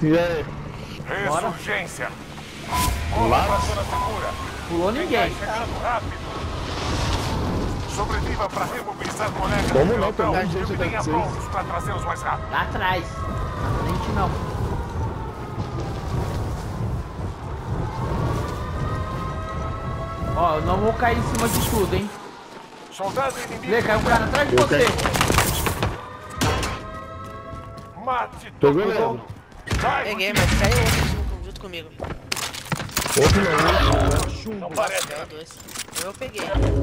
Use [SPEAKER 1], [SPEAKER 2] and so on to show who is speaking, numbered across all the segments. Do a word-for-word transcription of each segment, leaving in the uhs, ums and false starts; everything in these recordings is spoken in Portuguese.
[SPEAKER 1] E aí?
[SPEAKER 2] Ressurgência. Corra pra zona segura.
[SPEAKER 3] Pulou ninguém.
[SPEAKER 2] Tá chegando rápido. Sobreviva pra remobilizar colegas.
[SPEAKER 1] Como não? Tem
[SPEAKER 2] Pelotão
[SPEAKER 1] muita gente
[SPEAKER 2] e
[SPEAKER 1] até
[SPEAKER 2] venha
[SPEAKER 1] que vocês.
[SPEAKER 2] prontos pra trazê-los mais rápido.
[SPEAKER 3] Lá atrás. Na frente não. Ó, eu não vou cair em cima de tudo, hein?
[SPEAKER 2] Soldado inimigo.
[SPEAKER 3] Vê, caiu um cara atrás de
[SPEAKER 1] Eu
[SPEAKER 3] você.
[SPEAKER 2] Mate
[SPEAKER 1] Pegou
[SPEAKER 2] todo
[SPEAKER 1] ele?
[SPEAKER 2] mundo. Vai,
[SPEAKER 4] Peguei, mas caiu outro junto, junto comigo.
[SPEAKER 1] Outro não,
[SPEAKER 2] não parece.
[SPEAKER 4] Caiu dois. Eu peguei.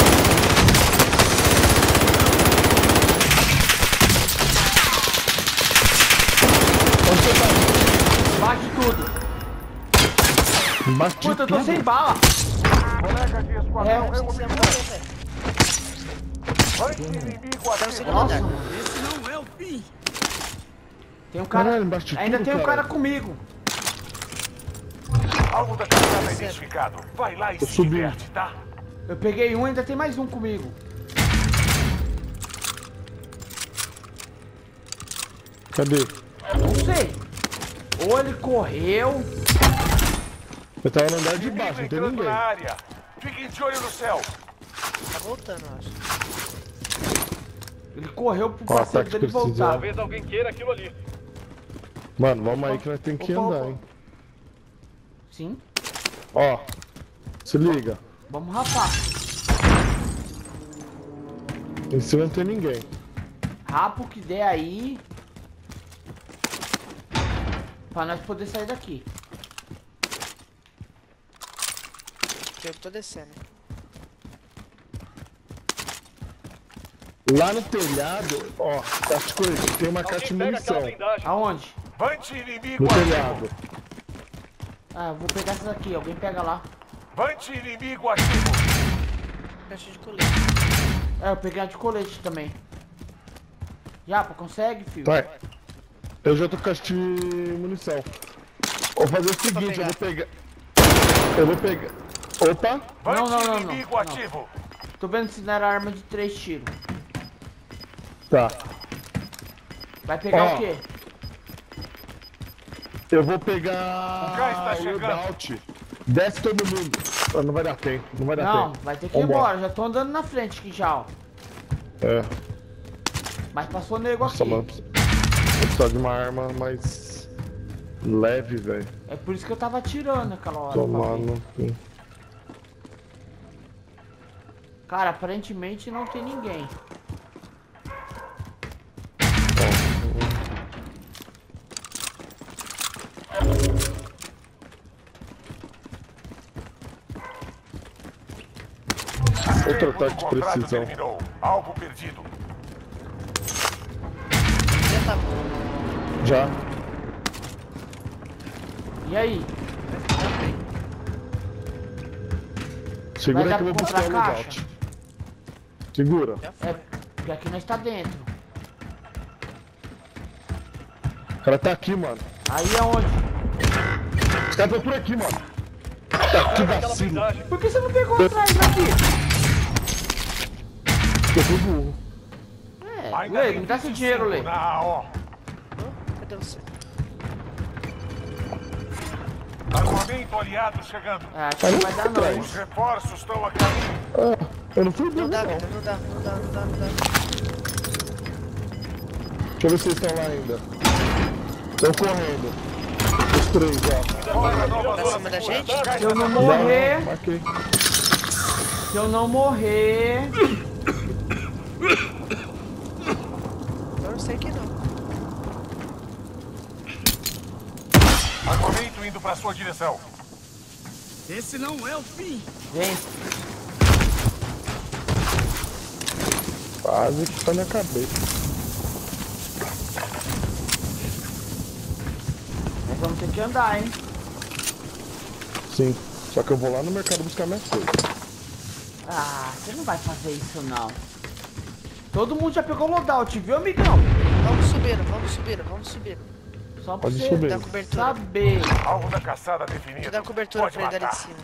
[SPEAKER 1] Onde você tá?
[SPEAKER 3] Bate tudo.
[SPEAKER 1] Bate
[SPEAKER 3] Puta, eu tô
[SPEAKER 1] tudo.
[SPEAKER 3] sem bala.
[SPEAKER 2] Colega de
[SPEAKER 3] É,
[SPEAKER 2] esquadrão
[SPEAKER 4] Você
[SPEAKER 2] remobilizado.
[SPEAKER 4] morreu, velho.
[SPEAKER 2] Vai, inimigo
[SPEAKER 4] Tá no
[SPEAKER 2] ativo.
[SPEAKER 4] segundo andar.
[SPEAKER 3] Tem um cara.
[SPEAKER 1] Caralho, bate
[SPEAKER 3] Ainda
[SPEAKER 1] tudo,
[SPEAKER 3] tem um
[SPEAKER 1] cara.
[SPEAKER 3] cara comigo.
[SPEAKER 2] Alvo da caçada identificado. Vai lá e
[SPEAKER 1] Eu
[SPEAKER 2] se
[SPEAKER 1] subi.
[SPEAKER 2] diverte, tá?
[SPEAKER 3] Eu peguei um, ainda tem mais um comigo.
[SPEAKER 1] Cadê?
[SPEAKER 3] Não sei. Ou ele correu.
[SPEAKER 1] Eu tava no andar de
[SPEAKER 2] Inimigo
[SPEAKER 1] baixo, não tem
[SPEAKER 2] entrando
[SPEAKER 1] ninguém.
[SPEAKER 2] na área. Fiquem de olho no céu.
[SPEAKER 4] Tá voltando, eu acho.
[SPEAKER 3] Ele correu pro
[SPEAKER 1] Ó,
[SPEAKER 3] parceiro
[SPEAKER 1] ataque
[SPEAKER 3] dele
[SPEAKER 1] precisa.
[SPEAKER 3] voltar.
[SPEAKER 2] Talvez alguém queira aquilo ali.
[SPEAKER 1] Mano, vamos aí que nós temos que
[SPEAKER 3] Opa,
[SPEAKER 1] andar,
[SPEAKER 3] opa.
[SPEAKER 1] hein.
[SPEAKER 3] Sim.
[SPEAKER 1] Ó, se liga.
[SPEAKER 3] Vamos rapar.
[SPEAKER 1] Em cima não tem ninguém.
[SPEAKER 3] Rapa o que der aí. Pra nós poder sair daqui.
[SPEAKER 4] Eu tô descendo.
[SPEAKER 1] Lá no telhado, ó, tático, tem uma caixa de munição.
[SPEAKER 3] Aonde?
[SPEAKER 2] Vante inimigo
[SPEAKER 1] No
[SPEAKER 2] ativo.
[SPEAKER 1] telhado.
[SPEAKER 3] Ah, eu vou pegar essa daqui. Alguém pega lá.
[SPEAKER 2] Vante inimigo ativo.
[SPEAKER 4] Caixa de colete.
[SPEAKER 3] É, eu peguei a de colete também. Japa, consegue, filho?
[SPEAKER 1] Vai. Eu já tô com caixa de munição. Vou fazer o seguinte, eu vou pegar. Eu vou pegar. Opa!
[SPEAKER 2] Vante
[SPEAKER 3] Não, não, não, não,
[SPEAKER 2] inimigo
[SPEAKER 3] não.
[SPEAKER 2] ativo.
[SPEAKER 3] Tô vendo se não era arma de três tiros.
[SPEAKER 1] Tá.
[SPEAKER 3] Vai pegar
[SPEAKER 1] Ó.
[SPEAKER 3] o quê?
[SPEAKER 1] Eu vou pegar.
[SPEAKER 2] O gás tá
[SPEAKER 1] o
[SPEAKER 2] chegando.
[SPEAKER 1] loadout. Desce todo mundo. Ah, não vai dar tempo, não vai dar
[SPEAKER 3] Não,
[SPEAKER 1] tempo.
[SPEAKER 3] vai ter que ir
[SPEAKER 1] Vambora.
[SPEAKER 3] embora. Já tô andando na frente aqui já, ó.
[SPEAKER 1] É.
[SPEAKER 3] Mas passou nego
[SPEAKER 1] Nossa,
[SPEAKER 3] aqui.
[SPEAKER 1] mano. Eu preciso de uma arma mais leve, velho.
[SPEAKER 3] É por isso que eu tava atirando naquela hora. pra ver.
[SPEAKER 1] Tomando.
[SPEAKER 3] Cara, aparentemente não tem ninguém.
[SPEAKER 1] Outro
[SPEAKER 2] Tempo do
[SPEAKER 1] ataque de
[SPEAKER 2] contrato
[SPEAKER 1] precisão.
[SPEAKER 2] terminou. Alvo perdido.
[SPEAKER 4] Já tá.
[SPEAKER 1] Já.
[SPEAKER 3] E aí?
[SPEAKER 1] Segura
[SPEAKER 3] Vai
[SPEAKER 1] que eu
[SPEAKER 3] dar
[SPEAKER 1] vou
[SPEAKER 3] pra
[SPEAKER 1] buscar o
[SPEAKER 3] comprar
[SPEAKER 1] loadout. Segura.
[SPEAKER 4] Já foi.
[SPEAKER 3] É, porque aqui nós tá dentro.
[SPEAKER 1] O cara tá aqui, mano.
[SPEAKER 3] Aí é onde?
[SPEAKER 1] Os caras estão por aqui, mano. Tá, que vacilo.
[SPEAKER 3] Por que você não pegou atrás daqui?
[SPEAKER 1] Eu fui burro.
[SPEAKER 3] É,
[SPEAKER 2] Ainda
[SPEAKER 3] Lê,
[SPEAKER 2] tem
[SPEAKER 3] me dá seu
[SPEAKER 2] vinte e
[SPEAKER 3] dinheiro,
[SPEAKER 2] cinco
[SPEAKER 3] Lê.
[SPEAKER 2] na ó.
[SPEAKER 4] Cadê você?
[SPEAKER 2] Armamento aliado chegando.
[SPEAKER 3] É, acho que não vai dar não, hein?
[SPEAKER 2] Os reforços estão a caminho.
[SPEAKER 1] Ah, eu não fui burro,
[SPEAKER 4] Não dá,
[SPEAKER 1] não.
[SPEAKER 4] vida, não dá, não dá, não dá, não dá.
[SPEAKER 1] Deixa eu ver se vocês estão lá ainda. Estão correndo. Os três, ó.
[SPEAKER 2] Bora, nova
[SPEAKER 4] Pra
[SPEAKER 2] zona
[SPEAKER 4] cima da
[SPEAKER 2] segura.
[SPEAKER 4] gente?
[SPEAKER 3] Se eu não
[SPEAKER 1] Não,
[SPEAKER 3] morrer,
[SPEAKER 1] marquei.
[SPEAKER 3] se eu não morrer...
[SPEAKER 4] Eu não sei que não.
[SPEAKER 2] Armamento indo pra sua direção.
[SPEAKER 5] Esse não é o fim.
[SPEAKER 3] Vem.
[SPEAKER 1] Quase que tá na cabeça.
[SPEAKER 3] Nós vamos ter que andar, hein?
[SPEAKER 1] Sim. Só que eu vou lá no mercado buscar minhas coisas.
[SPEAKER 3] Ah, você não vai fazer isso, não. Todo mundo já pegou o loadout, viu, amigão?
[SPEAKER 4] Vamos subir, vamos subir, vamos subir.
[SPEAKER 3] Só pra
[SPEAKER 1] Pode
[SPEAKER 3] você
[SPEAKER 1] subir.
[SPEAKER 4] Dá cobertura.
[SPEAKER 3] saber.
[SPEAKER 2] Alvo da caçada definido.
[SPEAKER 4] Deixa eu dar cobertura
[SPEAKER 2] Pode
[SPEAKER 4] pra ele dar
[SPEAKER 2] matar.
[SPEAKER 4] de cima.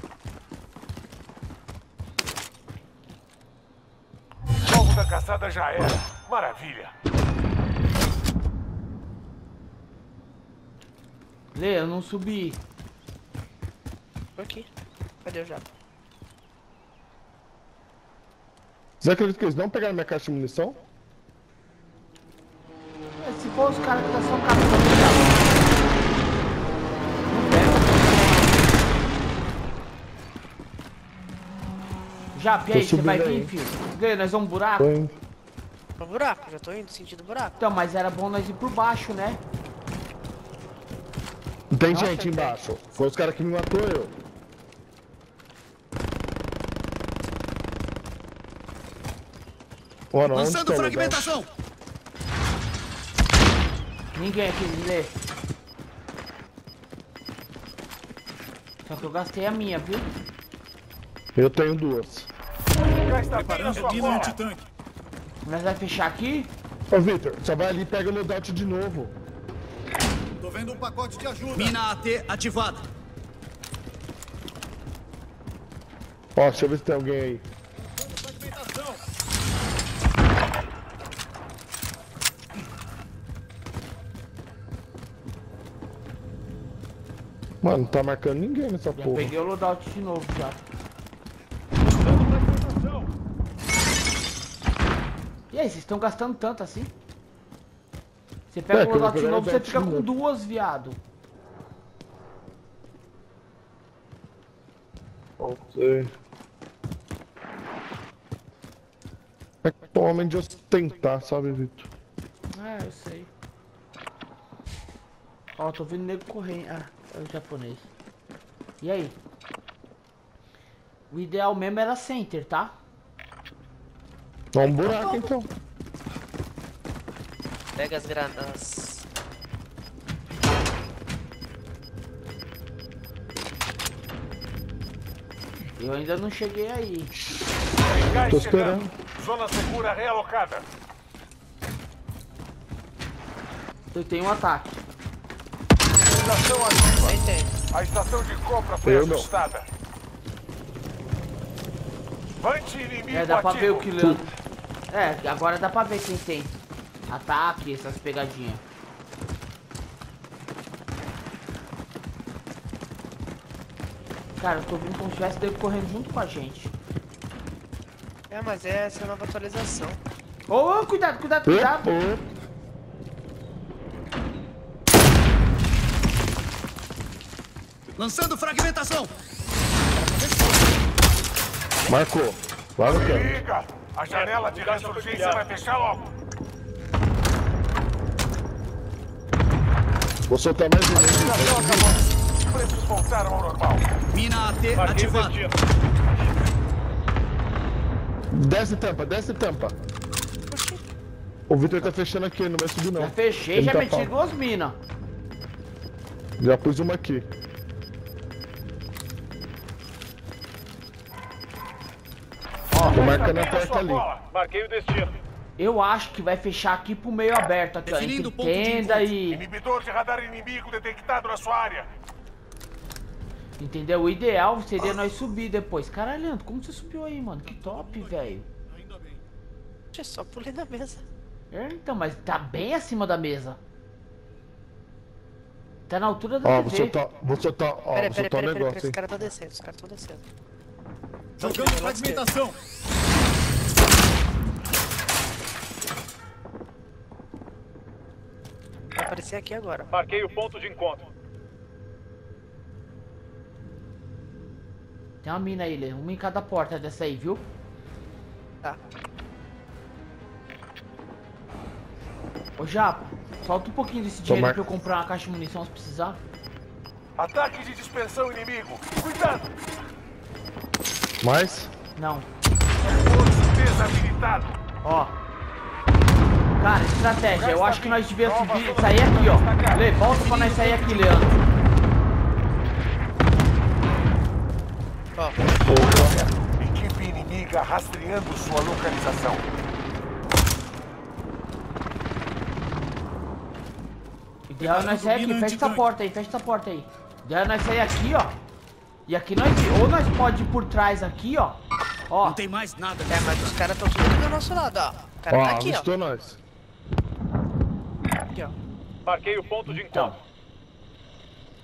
[SPEAKER 2] Alvo da caçada já era. Maravilha.
[SPEAKER 3] Lê, eu não subi.
[SPEAKER 4] Tô aqui. Cadê o Japa?
[SPEAKER 1] Você acredita que eles não pegaram minha caixa de munição?
[SPEAKER 3] Se for os caras que tá só caçando, não pega. Já, e aí, você vai
[SPEAKER 1] subindo aí.
[SPEAKER 3] vir, filho? Lê, nós vamos um buraco?
[SPEAKER 1] Tô indo.
[SPEAKER 4] No buraco, já tô indo, sentido buraco.
[SPEAKER 3] Então, mas era bom nós ir por baixo, né?
[SPEAKER 1] Tem
[SPEAKER 4] Nossa,
[SPEAKER 1] gente
[SPEAKER 4] tem.
[SPEAKER 1] embaixo. Foi os caras que me matou eu. Mano, onde
[SPEAKER 5] Lançando
[SPEAKER 1] estão,
[SPEAKER 5] fragmentação.
[SPEAKER 3] Ninguém aqui, Lê. Só que eu gastei a minha, viu?
[SPEAKER 1] Eu tenho duas.
[SPEAKER 2] Já está bem na sua
[SPEAKER 5] Dino
[SPEAKER 2] bola.
[SPEAKER 5] antitanque.
[SPEAKER 3] Nós vai fechar aqui?
[SPEAKER 1] Ô, Victor, só vai ali e pega o loadout de novo.
[SPEAKER 5] Tô vendo um pacote de ajuda. Mina A T ativada.
[SPEAKER 1] Ó, deixa eu ver se tem alguém aí.
[SPEAKER 5] Fragmentação.
[SPEAKER 1] Mano, não tá marcando ninguém nessa
[SPEAKER 3] Já
[SPEAKER 1] porra.
[SPEAKER 3] peguei o loadout de novo, já. E aí, vocês estão gastando tanto assim? Você pega
[SPEAKER 1] É,
[SPEAKER 3] o
[SPEAKER 1] que eu
[SPEAKER 3] loadout de
[SPEAKER 1] vou
[SPEAKER 3] novo,
[SPEAKER 1] pegar
[SPEAKER 3] você fica
[SPEAKER 1] de
[SPEAKER 3] com
[SPEAKER 1] novo.
[SPEAKER 3] duas, viado.
[SPEAKER 1] Não sei. É que é um homem de ostentar, sabe, Victor?
[SPEAKER 3] É, eu sei. Ó, tô vendo nego correndo. Ah, é o japonês. E aí? O ideal mesmo era center, tá?
[SPEAKER 1] Dá um buraco então.
[SPEAKER 4] Pega as granadas.
[SPEAKER 3] Eu ainda não cheguei aí.
[SPEAKER 2] Gás
[SPEAKER 1] Tô
[SPEAKER 2] chegando.
[SPEAKER 1] esperando.
[SPEAKER 2] Zona segura realocada.
[SPEAKER 3] Eu tenho um ataque.
[SPEAKER 2] Estação ativa.
[SPEAKER 4] Nem tem.
[SPEAKER 2] A estação de compra foi
[SPEAKER 1] Eu não.
[SPEAKER 2] ajustada. Vante inimigo
[SPEAKER 3] É, dá pra ver o
[SPEAKER 2] ativo.
[SPEAKER 3] que Leandro. É, agora dá pra ver quem tem ataque, essas pegadinhas. Cara, eu tô vendo como se tivesse nego correndo junto com a gente.
[SPEAKER 4] É, mas é essa nova atualização.
[SPEAKER 3] Ô, ô, cuidado, cuidado, cuidado.
[SPEAKER 1] Ô,
[SPEAKER 5] Lançando fragmentação.
[SPEAKER 1] marcou. Lá no canto.
[SPEAKER 2] Liga! A janela de ressurgência vai fechar logo.
[SPEAKER 1] Vou soltar mais um.
[SPEAKER 2] Estação acabou. Os preços voltaram ao normal.
[SPEAKER 5] Mina A T ativada.
[SPEAKER 1] Desce tampa, desce tampa. O Victor tá fechando aqui, ele não vai subir não.
[SPEAKER 3] Já fechei,
[SPEAKER 1] Ele
[SPEAKER 3] já
[SPEAKER 1] tá
[SPEAKER 3] meti
[SPEAKER 1] pau.
[SPEAKER 3] duas minas.
[SPEAKER 1] Já pus uma aqui.
[SPEAKER 3] Ó,
[SPEAKER 1] Tô marcando
[SPEAKER 2] Bem
[SPEAKER 1] a
[SPEAKER 2] na
[SPEAKER 1] porta
[SPEAKER 2] sua
[SPEAKER 1] ali.
[SPEAKER 2] bola. Marquei o destino.
[SPEAKER 3] eu acho que vai fechar aqui pro meio aberto aqui, ó.
[SPEAKER 5] Definindo
[SPEAKER 3] Entre
[SPEAKER 5] ponto de
[SPEAKER 3] tenda
[SPEAKER 5] encontro.
[SPEAKER 3] e...
[SPEAKER 2] Inibidor de radar inimigo detectado na sua área.
[SPEAKER 3] Entendeu? O ideal seria nós subir depois. Caralho, Leandro, como você subiu aí, mano? Que top, velho.
[SPEAKER 5] Ainda bem.
[SPEAKER 4] Eu só pulei na mesa.
[SPEAKER 3] É, então, mas tá bem acima da mesa. Tá na altura da
[SPEAKER 1] Ó, vou
[SPEAKER 3] T V.
[SPEAKER 1] soltar, vou soltar, ó,
[SPEAKER 4] Pera,
[SPEAKER 1] vou
[SPEAKER 4] pera,
[SPEAKER 1] soltar
[SPEAKER 4] pera,
[SPEAKER 1] um
[SPEAKER 4] pera, pera,
[SPEAKER 1] negócio,
[SPEAKER 4] os
[SPEAKER 1] hein.
[SPEAKER 4] caras estão descendo, os caras estão descendo.
[SPEAKER 5] Jogando fragmentação.
[SPEAKER 4] Vai aparecer aqui agora.
[SPEAKER 2] Marquei o ponto de encontro.
[SPEAKER 3] Tem uma mina aí, Lê. Uma em cada porta dessa aí, viu?
[SPEAKER 4] Tá.
[SPEAKER 3] Ô, Japa, solta um pouquinho desse dinheiro
[SPEAKER 1] Tomar-
[SPEAKER 3] pra eu comprar uma caixa de munição se precisar.
[SPEAKER 2] Ataque de dispersão inimigo. Cuidado!
[SPEAKER 1] Mais?
[SPEAKER 3] Não.
[SPEAKER 2] Reforço desabilitado.
[SPEAKER 3] Ó. Cara, estratégia. Eu acho que nós devíamos subir, sair aqui, ó. Lê, volta pra nós sair aqui, Leandro.
[SPEAKER 4] Ó,
[SPEAKER 2] Equipe inimiga rastreando sua localização.
[SPEAKER 3] O ideal é nós sair aqui. Fecha essa porta aí, fecha essa porta aí. O ideal é nós sair aqui, ó. E aqui nós... Ou nós pode ir por trás aqui, ó. Ó.
[SPEAKER 5] Não tem mais nada.
[SPEAKER 4] é, mas os caras estão tudo aqui do nosso lado, ó. O cara
[SPEAKER 1] Ó,
[SPEAKER 4] tá aqui, ó.
[SPEAKER 1] avistou nós.
[SPEAKER 4] Aqui, ó.
[SPEAKER 2] Marquei o ponto de
[SPEAKER 3] Então.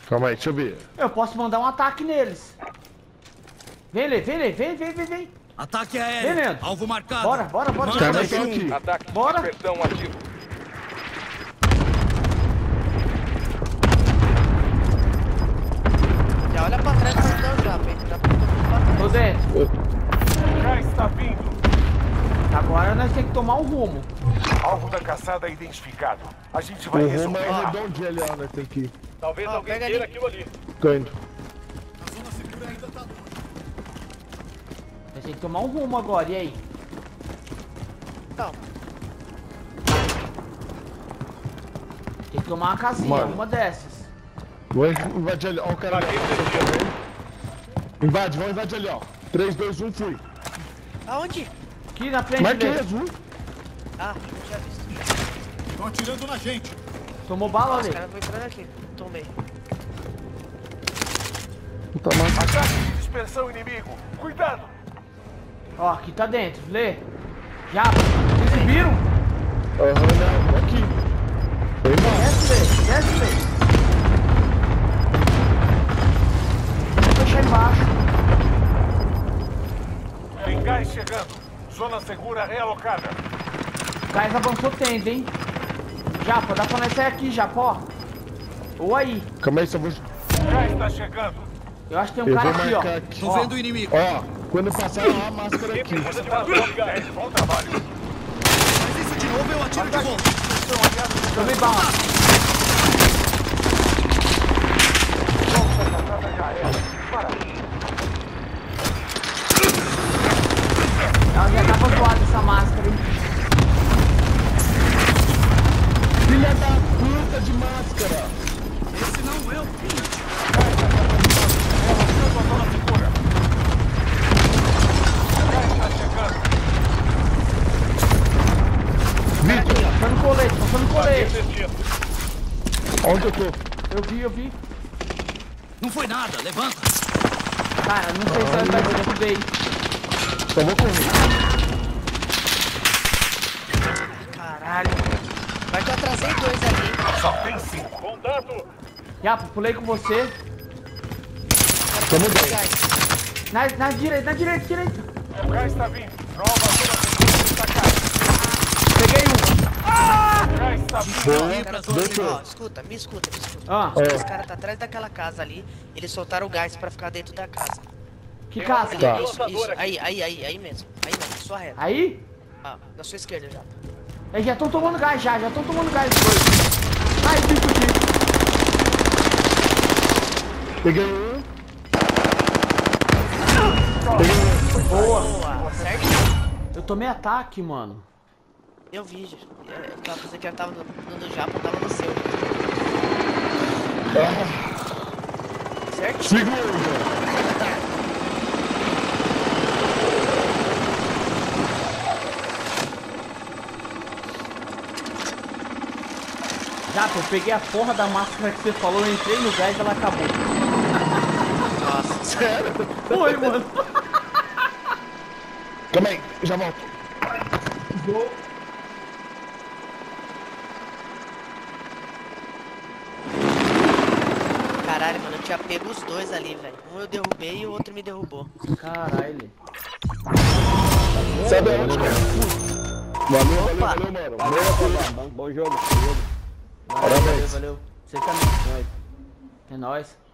[SPEAKER 1] Calma aí, deixa eu ver.
[SPEAKER 3] Eu posso mandar um ataque neles. Vem, Lê, vem, Lê, vem, vem, vem, vem.
[SPEAKER 5] Ataque
[SPEAKER 3] Vem,
[SPEAKER 5] aéreo.
[SPEAKER 3] Leandro.
[SPEAKER 5] Alvo marcado.
[SPEAKER 3] Bora, bora, bora.
[SPEAKER 1] Os
[SPEAKER 5] Manda
[SPEAKER 1] caras estão
[SPEAKER 5] gente.
[SPEAKER 1] aqui.
[SPEAKER 2] Ataque
[SPEAKER 3] Bora.
[SPEAKER 2] de dispersão ativo.
[SPEAKER 4] Já olha pra trás pra não dar o japa, hein? Já pra
[SPEAKER 3] Tô
[SPEAKER 4] trás.
[SPEAKER 3] dentro.
[SPEAKER 2] Já está vindo.
[SPEAKER 3] Agora nós temos que tomar um rumo.
[SPEAKER 2] Alvo da caçada identificado. A gente
[SPEAKER 1] O
[SPEAKER 2] vai
[SPEAKER 1] rumo
[SPEAKER 2] resolver.
[SPEAKER 1] é o redondinho ali, ó, né? Tem que ir.
[SPEAKER 2] Talvez
[SPEAKER 4] Ó,
[SPEAKER 2] alguém
[SPEAKER 4] pega
[SPEAKER 2] queira
[SPEAKER 4] ali.
[SPEAKER 2] aquilo ali.
[SPEAKER 1] Tô indo.
[SPEAKER 5] A zona segura ainda tá longe.
[SPEAKER 3] Nós temos que tomar um rumo agora, e aí?
[SPEAKER 4] Não,
[SPEAKER 3] Tem que tomar uma casinha,
[SPEAKER 1] Mano.
[SPEAKER 3] uma dessas.
[SPEAKER 1] Vou invadir ali, ó o cara ali. ó. Invade, vamos invadir ali, ó. três, dois, um, fui.
[SPEAKER 4] aonde?
[SPEAKER 3] Aqui na frente
[SPEAKER 1] Marquei
[SPEAKER 3] dele.
[SPEAKER 1] azul.
[SPEAKER 4] Ah, não tinha visto.
[SPEAKER 5] Estão atirando na gente.
[SPEAKER 3] Tomou bala,
[SPEAKER 4] Os
[SPEAKER 3] Lê.
[SPEAKER 4] caras vão entrando aqui. Tomei.
[SPEAKER 1] Puta massa.
[SPEAKER 2] Ataque de dispersão inimigo. Cuidado.
[SPEAKER 3] Ó, aqui tá dentro, Lê. Já, vocês subiram?
[SPEAKER 1] Aham, não, aqui. Foi embora.
[SPEAKER 3] Desce, Lê, desce, Lê. Vou fechar embaixo.
[SPEAKER 2] Tem gás chegando. Zona segura realocada.
[SPEAKER 3] O gás avançou tendo, hein? Japa, dá pra nós sair aqui, Japó. Ou aí.
[SPEAKER 1] Calma aí, só vou...
[SPEAKER 2] Gás está chegando.
[SPEAKER 3] Eu acho que tem um
[SPEAKER 1] Eu
[SPEAKER 3] cara
[SPEAKER 1] vou
[SPEAKER 3] aqui, ó.
[SPEAKER 1] marcar aqui.
[SPEAKER 5] Tô
[SPEAKER 3] Ó.
[SPEAKER 5] vendo o inimigo.
[SPEAKER 1] Ó, quando passar a máscara aqui.
[SPEAKER 2] Você tá no gás. Bom trabalho.
[SPEAKER 5] Faz isso de novo, eu atiro de volta.
[SPEAKER 3] Tomei bala. Ela já tava zoada essa máscara, hein?
[SPEAKER 1] Filha da puta de máscara.
[SPEAKER 5] Esse não é o fim.
[SPEAKER 2] Zona segura. Gás está chegando.
[SPEAKER 1] Vitor,
[SPEAKER 3] Passando colete, passando colete.
[SPEAKER 2] Destino.
[SPEAKER 1] onde eu tô?
[SPEAKER 3] Eu vi, eu vi.
[SPEAKER 5] Não foi nada, levanta.
[SPEAKER 3] Cara, não sei se ela vai se fuder aí.
[SPEAKER 1] Só vou correr.
[SPEAKER 4] Caralho. Vai que eu atrasei dois ali.
[SPEAKER 2] Só tem cinco. Contato.
[SPEAKER 3] Japa, pulei com você.
[SPEAKER 1] Tamo bem.
[SPEAKER 4] Gás.
[SPEAKER 3] Na, na direita, na direita, direita.
[SPEAKER 2] O gás está vindo. Nova zona segura destacada.
[SPEAKER 3] Peguei um.
[SPEAKER 2] O gás está vindo.
[SPEAKER 1] Boa.
[SPEAKER 4] Os caras tão
[SPEAKER 1] Deixa
[SPEAKER 4] assim,
[SPEAKER 1] eu-
[SPEAKER 4] ó, escuta, me escuta, me escuta.
[SPEAKER 3] Ah,
[SPEAKER 1] É.
[SPEAKER 4] Os caras tá atrás daquela casa ali, eles soltaram o gás pra ficar dentro da casa.
[SPEAKER 3] que casa?
[SPEAKER 1] Tá.
[SPEAKER 4] Isso, isso, aí, aí, aí, aí mesmo. Aí mesmo, sua reta.
[SPEAKER 3] Aí?
[SPEAKER 4] Ah, na sua esquerda já.
[SPEAKER 3] Eles já estão tomando gás, já, já estão tomando gás. Dois. Ai, bicho aqui.
[SPEAKER 1] Peguei um.
[SPEAKER 3] Boa.
[SPEAKER 4] Boa, certinho.
[SPEAKER 3] Eu tomei ataque, mano.
[SPEAKER 4] Eu vi, já. Eu, eu tava pensando que eu tava no, no do Japa, eu tava no seu. Certinho.
[SPEAKER 1] Segunda.
[SPEAKER 3] Já, eu peguei a porra da máscara que você falou, eu entrei no gás e ela acabou.
[SPEAKER 4] Nossa,
[SPEAKER 1] Sério?
[SPEAKER 3] Foi, mano.
[SPEAKER 1] Calma aí, já volto.
[SPEAKER 3] Vou.
[SPEAKER 4] caralho, mano, eu tinha pego os dois ali, velho. Um eu derrubei e o outro me derrubou.
[SPEAKER 3] Caralho.
[SPEAKER 1] Sabe onde, cara? Valeu, valeu,
[SPEAKER 4] Opa.
[SPEAKER 1] valeu, mano. Valeu,
[SPEAKER 6] Bom, bom jogo, bom jogo.
[SPEAKER 3] Valeu, valeu, valeu. Você também. É nóis.